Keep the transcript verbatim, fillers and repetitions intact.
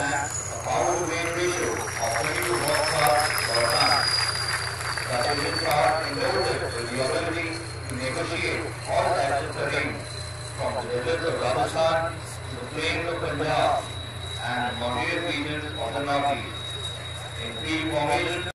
stand a power weight ratio of twenty-two horsepower per ton. The engines are endowed with the ability to negotiate all types of terrain, from the deserts of Rajasthan to the plains of Punjab and the mountainous regions of the northeast. In field formation,